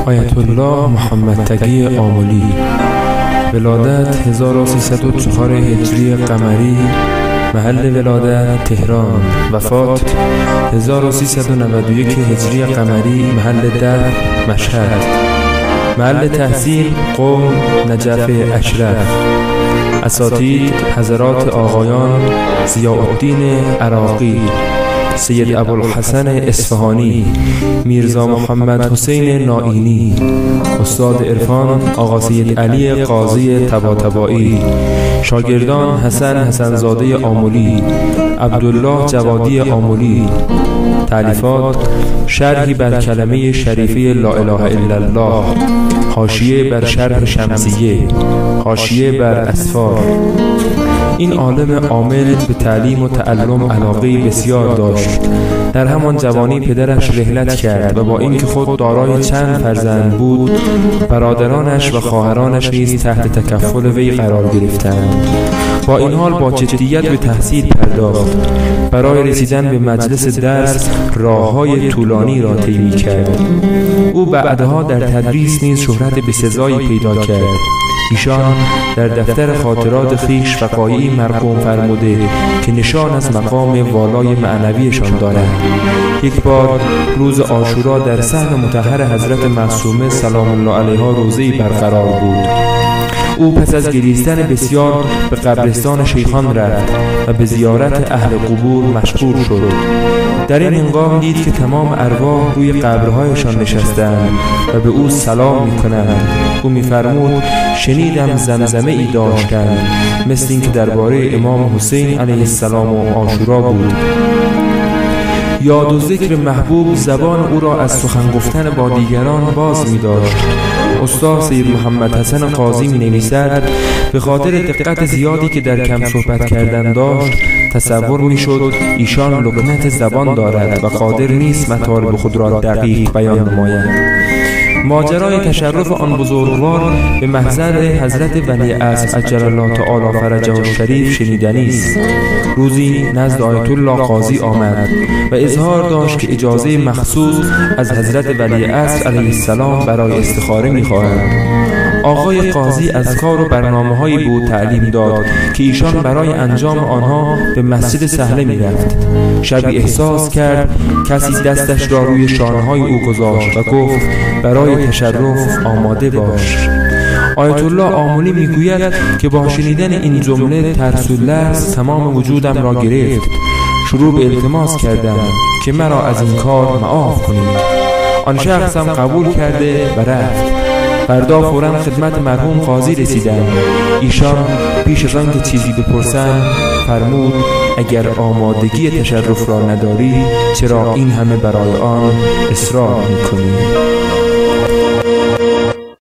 آیت الله محمد تقی آملی، ولادت 1304 هجری قمری، محل ولادت تهران، وفات 1391 هجری قمری، محل دفن مشهد، محل تحصیل قم نجف اشرف. اساتید حضرات آقایان ضیاءالدین عراقی، سید ابوالحسن اصفهانی، میرزا محمد حسین نائینی، استاد عرفان آقا سید علی قاضی طباطبایی، شاگردان حسن زاده آملی، عبدالله جوادی آملی. تالیفات: شرحی بر کلمه شریفه لا اله الا الله، حاشیه بر شرح شمسیه، حاشیه بر اسفار. این عالم عامل به تعلیم و تعلم علاقه بسیار داشت. در همان جوانی پدرش رحلت کرد و با اینکه خود دارای چند فرزند بود، برادرانش و خواهرانش نیز تحت تکفل وی قرار گرفتند. با این حال با جدیت به تحصیل پرداخت. برای رسیدن به مجلس درس راههای طولانی را طی می‌کرد. او بعدها در تدریس نیز شهرت بسزایی پیدا کرد. ایشان در دفتر خاطرات خویش وقایعی مرقوم فرموده که نشان از مقام والای معنویشان دارد. یک بار روز عاشورا در صحن مطهر حضرت معصومه سلام الله علیها روزه‌ای برقرار بود. او پس از گریستن بسیار به قبرستان شیخان رفت و به زیارت اهل قبور مشغول شد. در این هنگام دید که تمام ارواح روی قبرهایشان نشستند و به او سلام می‌کنند. او می‌فرمود شنیدم زمزمه ای داشتند مثل اینکه درباره امام حسین علیه السلام و عاشورا بود. یاد و ذکر محبوب زبان او را از سخن گفتن با دیگران باز می داشت. استاد سید محمد حسن قاضی می نویسد به خاطر دقت زیادی که در کم صحبت کردن داشت تصور می شد ایشان لکنت زبان دارد و قادر نیست مطالب خود را دقیق بیان نماید. ماجرای تشرف آن بزرگوار به محضر حضرت ولی عصر عجل الله تعالی فرجه الشریف شنیدنی است. روزی نزد آیت الله قاضی آمد و اظهار داشت که اجازه مخصوص از حضرت ولی عصر علیه السلام برای استخاره می‌خواهد. آقای قاضی از کار و برنامه‌هایی بود تعلیم داد که ایشان برای انجام آنها به مسجد سهله می‌رفت. شبی احساس کرد کسی دستش را روی شانه‌های او گذاشت و گفت برای تشرف آماده باش. آیت الله آملی میگوید که با شنیدن این جمله ترس و لرز تمام وجودم را گرفت. شروع به التماس کردم که مرا از این کار معاف کنید. آن شخص هم قبول کرده و رفت. فردا فوراً خدمت مرحوم قاضی رسیدم. ایشان پیش از آن که چیزی بپرسند فرمود اگر آمادگی تشرف را نداری چرا این همه برای آن اصرار میکنی؟